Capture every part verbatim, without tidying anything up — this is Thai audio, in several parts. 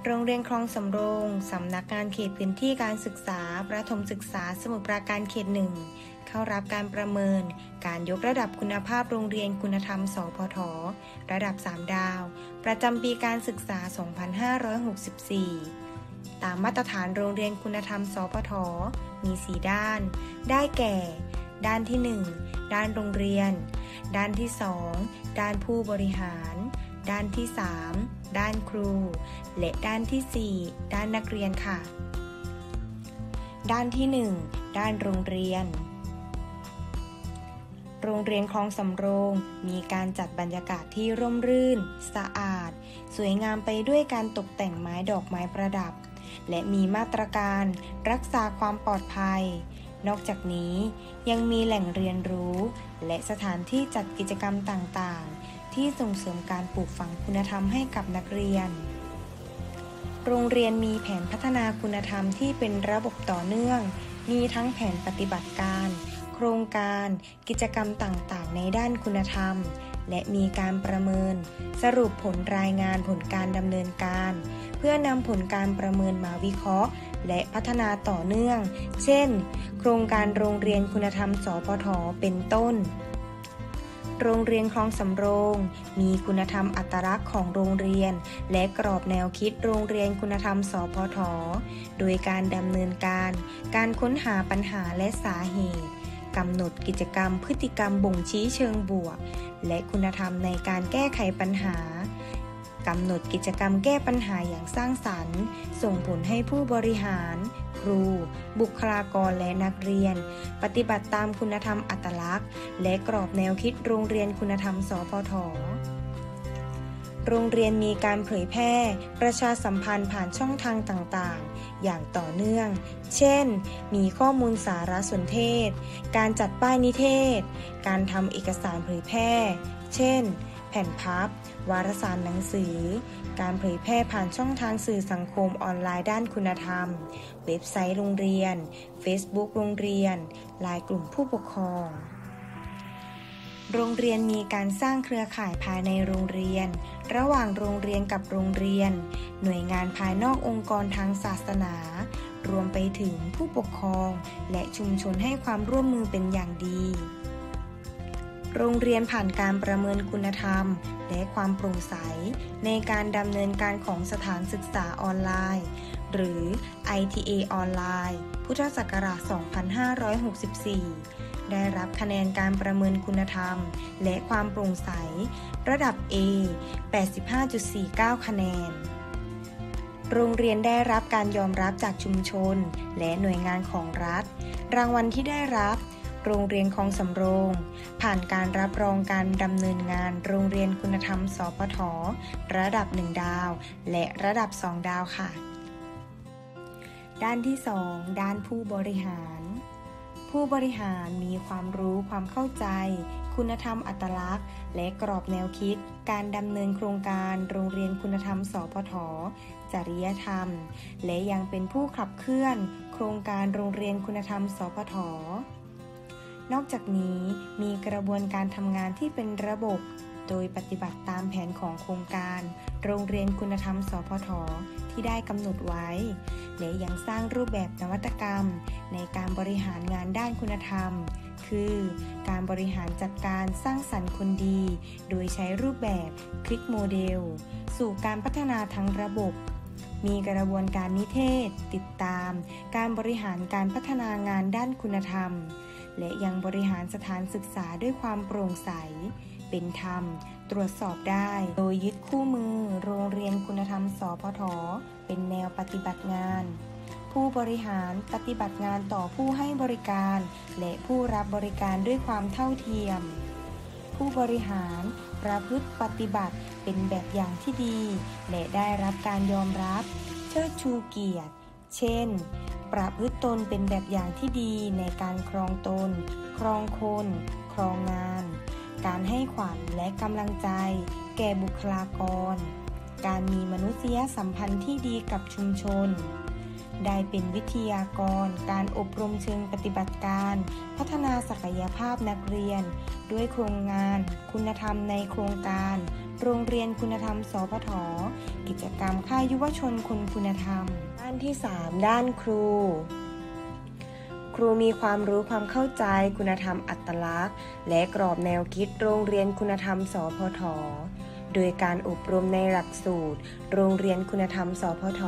โรงเรียนคลองสำโรงสำนักงานเขตพื้นที่การศึกษาประถมศึกษาสมุทรปราการเขตหนึ่งเข้ารับการประเมินการยกระดับคุณภาพโรงเรียนคุณธรรมสพทระดับสามดาวประจำปีการศึกษา สองพันห้าร้อยหกสิบสี่ ตามมาตรฐานโรงเรียนคุณธรรมสพทมีสี่ด้านได้แก่ ด้านที่หนึ่งด้านโรงเรียนด้านที่สองด้านผู้บริหารด้านที่สามด้านครูและด้านที่สี่ด้านนักเรียนค่ะด้านที่หนึ่งด้านโรงเรียนโรงเรียนคลองสำโรงมีการจัดบรรยากาศที่ร่มรื่นสะอาดสวยงามไปด้วยการตกแต่งไม้ดอกไม้ประดับและมีมาตรการรักษาความปลอดภัยนอกจากนี้ยังมีแหล่งเรียนรู้และสถานที่จัดกิจกรรมต่างๆที่ส่งเสริมการปลูกฝังคุณธรรมให้กับนักเรียนโรงเรียนมีแผนพัฒนาคุณธรรมที่เป็นระบบต่อเนื่องมีทั้งแผนปฏิบัติการโครงการกิจกรรมต่างๆในด้านคุณธรรมและมีการประเมินสรุปผลรายงานผลการดำเนินการเพื่อนำผลการประเมินมาวิเคราะห์และพัฒนาต่อเนื่องเช่นโครงการโรงเรียนคุณธรรมสพทเป็นต้นโรงเรียนคลองสำโรงมีคุณธรรมอัตลักษณ์ของโรงเรียนและกรอบแนวคิดโรงเรียนคุณธรรมสพทโดยการดำเนินการการค้นหาปัญหาและสาเหตุกำหนดกิจกรรมพฤติกรรมบ่งชี้เชิงบวกและคุณธรรมในการแก้ไขปัญหากำหนดกิจกรรมแก้ปัญหาอย่างสร้างสรรค์ส่งผลให้ผู้บริหารครูบุคลากรและนักเรียนปฏิบัติตามคุณธรรมอัตลักษณ์และกรอบแนวคิดโรงเรียนคุณธรรมสพทโรงเรียนมีการเผยแพร่ประชาสัมพันธ์ผ่านช่องทางต่างๆอย่างต่อเนื่องเช่นมีข้อมูลสารสนเทศการจัดป้ายนิเทศการทำเอกสารเผยแพร่เช่นแผ่นพับวารสารหนังสือการเผยแพร่ผ่านช่องทางสื่อสังคมออนไลน์ด้านคุณธรรมเว็บไซต์โรงเรียน Facebook โรงเรียน ไลน์ กลุ่มผู้ปกครองโรงเรียนมีการสร้างเครือข่ายภายในโรงเรียนระหว่างโรงเรียนกับโรงเรียนหน่วยงานภายนอกองค์กรทางศาสนารวมไปถึงผู้ปกครองและชุมชนให้ความร่วมมือเป็นอย่างดีโรงเรียนผ่านการประเมินคุณธรรมและความโปร่งใสในการดำเนินการของสถานศึกษาออนไลน์หรือ ไอ ที เอ ออนไลน์พุทธศักราช สองพันห้าร้อยหกสิบสี่ ได้รับคะแนนการประเมินคุณธรรมและความโปร่งใสระดับ A แปดสิบห้าจุดสี่เก้า คะแนนโรงเรียนได้รับการยอมรับจากชุมชนและหน่วยงานของรัฐรางวัลที่ได้รับโรงเรียนคลองสำโรงผ่านการรับรองการดำเนินงานโรงเรียนคุณธรรมสพทระดับหนึ่งดาวและระดับสองดาวค่ะด้านที่สองด้านผู้บริหารผู้บริหารมีความรู้ความเข้าใจคุณธรรมอัตลักษณ์และกรอบแนวคิดการดำเนินโครงการโรงเรียนคุณธรรมสพทจริยธรรมและยังเป็นผู้ขับเคลื่อนโครงการโรงเรียนคุณธรรมสพทนอกจากนี้มีกระบวนการทำงานที่เป็นระบบโดยปฏิบัติตามแผนของโครงการโรงเรียนคุณธรรมสพทที่ได้กำหนดไว้และยังสร้างรูปแบบนวัตกรรมในการบริหารงานด้านคุณธรรมคือการบริหารจัดการสร้างสรรค์คนดีโดยใช้รูปแบบคลิกโมเดลสู่การพัฒนาทั้งระบบมีกระบวนการนิเทศติดตามการบริหารการพัฒนางานด้านคุณธรรมและยังบริหารสถานศึกษาด้วยความโปร่งใสเป็นธรรมตรวจสอบได้โดยยึดคู่มือโรงเรียนคุณธรรมสพทเป็นแนวปฏิบัติงานผู้บริหารปฏิบัติงานต่อผู้ให้บริการและผู้รับบริการด้วยความเท่าเทียมผู้บริหารประพฤติปฏิบัติเป็นแบบอย่างที่ดีและได้รับการยอมรับเชิดชูเกียรติเช่นประพฤติตนเป็นแบบอย่างที่ดีในการครองตนครองคนครองงานการให้ขวัญและกำลังใจแก่บุคลากรการมีมนุษยสัมพันธ์ที่ดีกับชุมชนได้เป็นวิทยากรการอบรมเชิงปฏิบัติการพัฒนาศักยภาพนักเรียนด้วยโครงงานคุณธรรมในโครงการโรงเรียนคุณธรรมสพทกิจกรรมค่ายยุวชนคนคุณธรรมด้านที่สามด้านครูครูมีความรู้ความเข้าใจคุณธรรมอัตลักษณ์และกรอบแนวคิดโรงเรียนคุณธรรมสพทโดยการอบรมในหลักสูตรโรงเรียนคุณธรรมสพท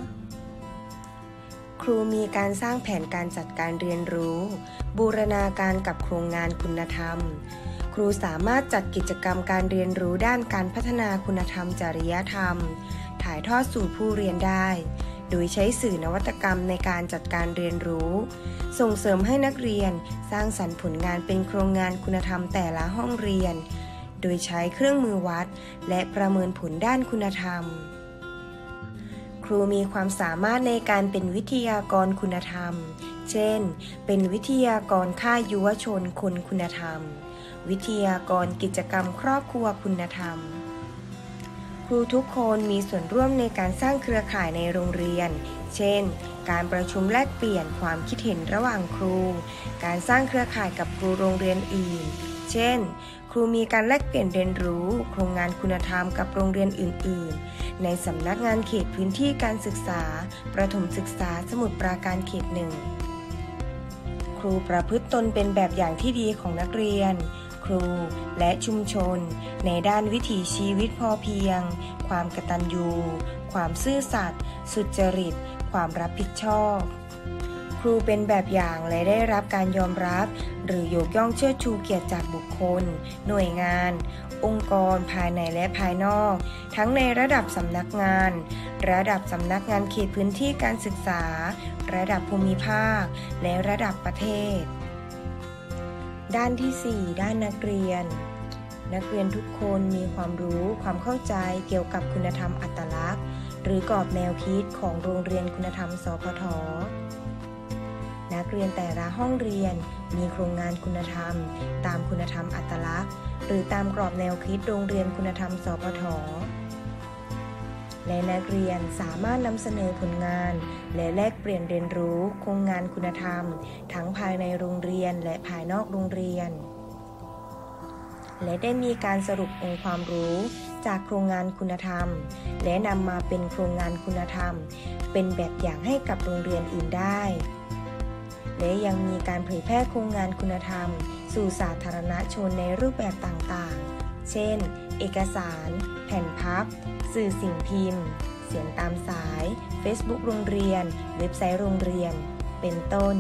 ครูมีการสร้างแผนการจัดการเรียนรู้บูรณาการกับโครงงานคุณธรรมครูสามารถจัดกิจกรรมการเรียนรู้ด้านการพัฒนาคุณธรรมจริยธรรมถ่ายทอดสู่ผู้เรียนได้โดยใช้สื่อนวัตกรรมในการจัดการเรียนรู้ส่งเสริมให้นักเรียนสร้างสรรค์ผลงานเป็นโครงงานคุณธรรมแต่ละห้องเรียนโดยใช้เครื่องมือวัดและประเมินผลด้านคุณธรรมครูมีความสามารถในการเป็นวิทยากรคุณธรรมเช่นเป็นวิทยากรค่ายยุวชนคนคุณธรรมวิทยากรกิจกรรมครอบครัวคุณธรรมครูทุกคนมีส่วนร่วมในการสร้างเครือข่ายในโรงเรียนเช่นการประชุมแลกเปลี่ยนความคิดเห็นระหว่างครูการสร้างเครือข่ายกับครูโรงเรียนอื่นเช่นครูมีการแลกเปลี่ยนเรียนรู้โครงงานคุณธรรมกับโรงเรียนอื่นๆในสำนักงานเขตพื้นที่การศึกษาประถมศึกษาสมุทรปราการเขตหนึ่งครูประพฤติตนเป็นแบบอย่างที่ดีของนักเรียนครูและชุมชนในด้านวิถีชีวิตพอเพียงความกตัญญูความซื่อสัตย์สุจริตความรับผิดชอบครูเป็นแบบอย่างและได้รับการยอมรับหรือยกย่องเชิดชูเกียรติจากบุคคลหน่วยงานองค์กรภายในและภายนอกทั้งในระดับสำนักงานระดับสำนักงานเขตพื้นที่การศึกษาระดับภูมิภาคและระดับประเทศด้านที่สี่ด้านนักเรียนนักเรียนทุกคนมีความรู้ความเข้าใจเกี่ยวกับคุณธรรมอัตลักษณ์หรือกรอบแนวคิดของโรงเรียนคุณธรรมสพทนักเรียนแต่ละห้องเรียนมีโครงงานคุณธรรมตามคุณธรรมอัตลักษณ์หรือตามกรอบแนวคิดโรงเรียนคุณธรรมสพทและนักเรียนสามารถนำเสนอผลงานและแลกเปลี่ยนเรียนรู้โครงงานคุณธรรมทั้งภายในโรงเรียนและภายนอกโรงเรียนและได้มีการสรุปองค์ความรู้จากโครงงานคุณธรรมและนำมาเป็นโครงงานคุณธรรมเป็นแบบอย่างให้กับโรงเรียนอื่นได้และยังมีการเผยแพร่โครงงานคุณธรรมสู่สาธารณชนในรูปแบบต่างๆเช่นเอกสารแผ่นพับสื่อสิ่งพิมพ์เสียงตามสาย Facebook โรงเรียนเว็บไซต์โรงเรียนเป็นต้น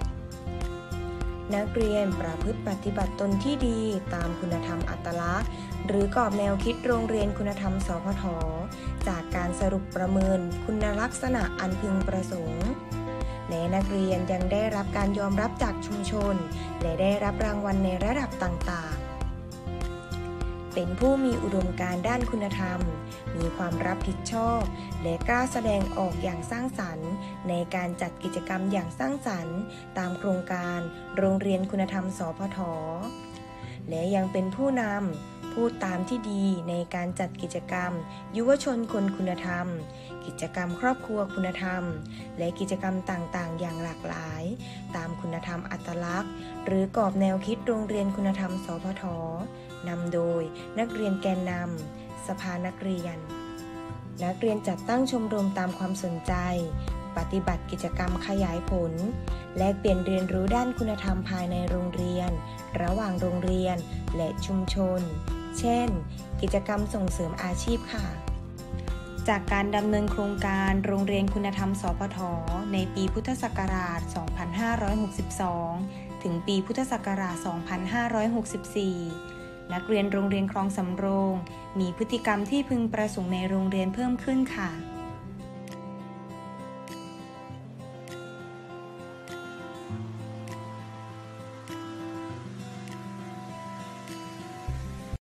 นักเรียนประพฤติปฏิบัติตนที่ดีตามคุณธรรมอัตลักษณ์หรือกรอบแนวคิดโรงเรียนคุณธรรมสพทจากการสรุปประเมินคุณลักษณะอันพึงประสงค์และนักเรียนยังได้รับการยอมรับจากชุมชนและได้รับรางวัลในระดับต่างๆเป็นผู้มีอุดมการณ์ด้านคุณธรรมมีความรับผิดชอบและกล้าแสดงออกอย่างสร้างสรรค์ในการจัดกิจกรรมอย่างสร้างสรรค์ตามโครงการโรงเรียนคุณธรรมสพทและยังเป็นผู้นำพูดตามที่ดีในการจัดกิจกรรมยุวชนคนคุณธรรมกิจกรรมครอบครัวคุณธรรมและกิจกรรมต่างๆอย่างหลากหลายตามคุณธรรมอัตลักษณ์หรือกรอบแนวคิดโรงเรียนคุณธรรมสพทนำโดยนักเรียนแกนนำสภานักเรียนนักเรียนจัดตั้งชมรมตามความสนใจปฏิบัติกิจกรรมขยายผลแลกเปลี่ยนเรียนรู้ด้านคุณธรรมภายในโรงเรียนระหว่างโรงเรียนและชุมชนเช่นกิจกรรมส่งเสริมอาชีพค่ะจากการดำเนินโครงการโรงเรียนคุณธรรมสพทในปีพุทธศักราช สองพันห้าร้อยหกสิบสอง ถึงปีพุทธศักราช สองพันห้าร้อยหกสิบสี่ นักเรียนโรงเรียนคลองสำโรงมีพฤติกรรมที่พึงประสงค์ในโรงเรียนเพิ่มขึ้นค่ะ